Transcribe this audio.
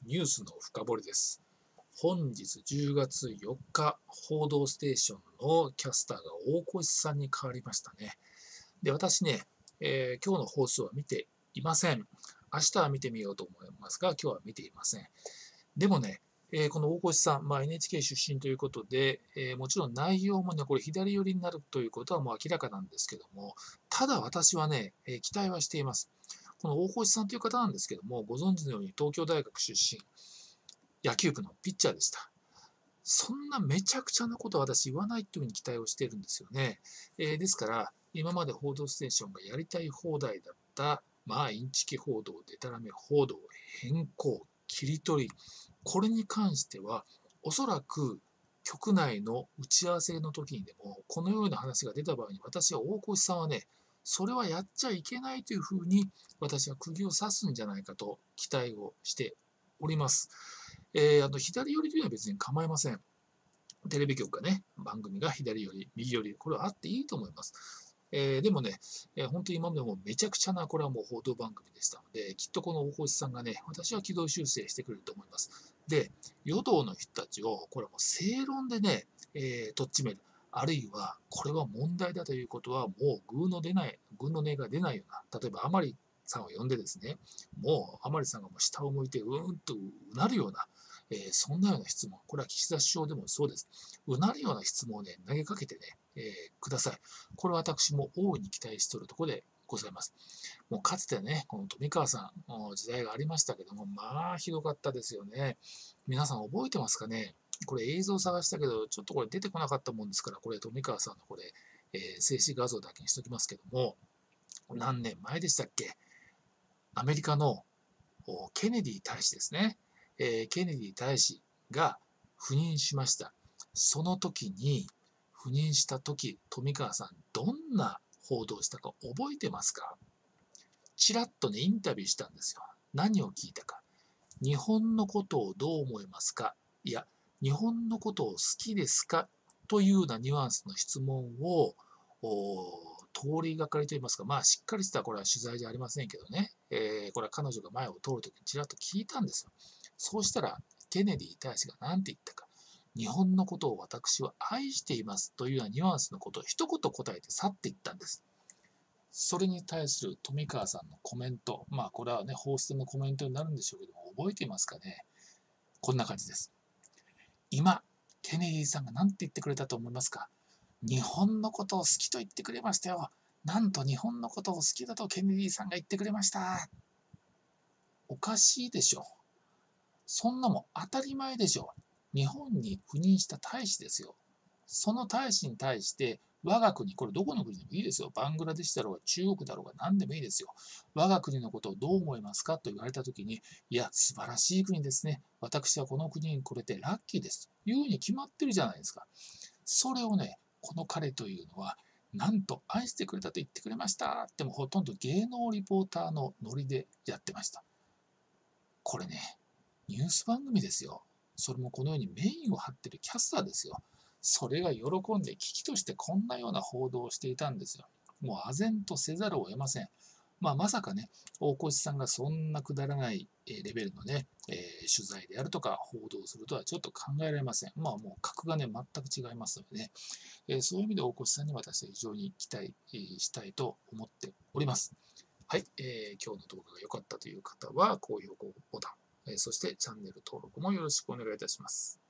ニュースの深掘りです。本日10月4日、報道ステーションのキャスターが大越さんに変わりましたね。で、私ね、今日の放送は見ていません。明日は見てみようと思いますが、今日は見ていません。でもね、この大越さん、NHK 出身ということで、もちろん内容もね、これ左寄りになるということはもう明らかなんですけども、ただ私はね、期待はしています。この大越さんという方なんですけども、ご存知のように東京大学出身、野球部のピッチャーでした。そんなめちゃくちゃなことは私言わないというふうに期待をしているんですよね。ですから、今まで報道ステーションがやりたい放題だった、インチキ報道、デタラメ報道、変更、切り取り、これに関しては、おそらく局内の打ち合わせの時にでも、このような話が出た場合に、私は大越さんはね、それはやっちゃいけないというふうに、私は釘を刺すんじゃないかと期待をしております。左寄りというのは別に構いません。テレビ局がね、番組が左寄り、右寄り、これはあっていいと思います。でもね、本当に今までもめちゃくちゃな、これはもう報道番組でしたので、きっとこの大越さんがね、私は軌道修正してくれると思います。で、与党の人たちを、これはもう正論でね、とっちめる。あるいは、これは問題だということは、もう偶の音が出ないような、例えば甘利さんを呼んでですね、もう甘利さんがもう下を向いてとうなるような、そんなような質問、これは岸田首相でもそうです。うなるような質問をね、投げかけてね、ください。これは私も大いに期待しておるところでございます。もうかつてね、この富川さんの時代がありましたけども、ひどかったですよね。皆さん覚えてますかね。これ映像探したけど、ちょっとこれ出てこなかったもんですから、これ富川さんのこれ、静止画像だけにしときますけども、何年前でしたっけ。アメリカのケネディ大使ですね。ケネディ大使が赴任しました。その時に、赴任した時、富川さん、どんな報道をしたか覚えてますか。ちらっとね、インタビューしたんですよ。何を聞いたか。日本のことをどう思いますか。いや、日本のことを好きですかというようなニュアンスの質問を、通りがかりといいますか、しっかりしたこれは取材じゃありませんけどね、これは彼女が前を通るときにちらっと聞いたんですよ。そうしたら、ケネディ大使が何て言ったか、日本のことを私は愛していますというようなニュアンスのことを一言答えて去っていったんです。それに対する富川さんのコメント、これはね、放出のコメントになるんでしょうけども、覚えていますかね。こんな感じです。今、ケネディさんが何て言ってくれたと思いますか。日本のことを好きと言ってくれましたよ。なんと日本のことを好きだとケネディさんが言ってくれました。おかしいでしょ。そんなもん当たり前でしょ。日本に赴任した大使ですよ。その大使に対して、我が国、これどこの国でもいいですよ。バングラデシュだろうが中国だろうが何でもいいですよ。我が国のことをどう思いますかと言われたときに、いや、素晴らしい国ですね。私はこの国に来れてラッキーです。というふうに決まってるじゃないですか。それをね、この彼というのは、なんと愛してくれたと言ってくれましたってもほとんど芸能リポーターのノリでやってました。これね、ニュース番組ですよ。それもこのようにメインを張ってるキャスターですよ。それが喜んで危機としてこんなような報道をしていたんですよ。もう唖然とせざるを得ません。まさかね、大越さんがそんなくだらないレベルのね、取材であるとか報道するとはちょっと考えられません。もう格がね、全く違いますのでね、そういう意味で大越さんに私は非常に期待したいと思っております。はい、今日の動画が良かったという方は高評価ボタン、そしてチャンネル登録もよろしくお願いいたします。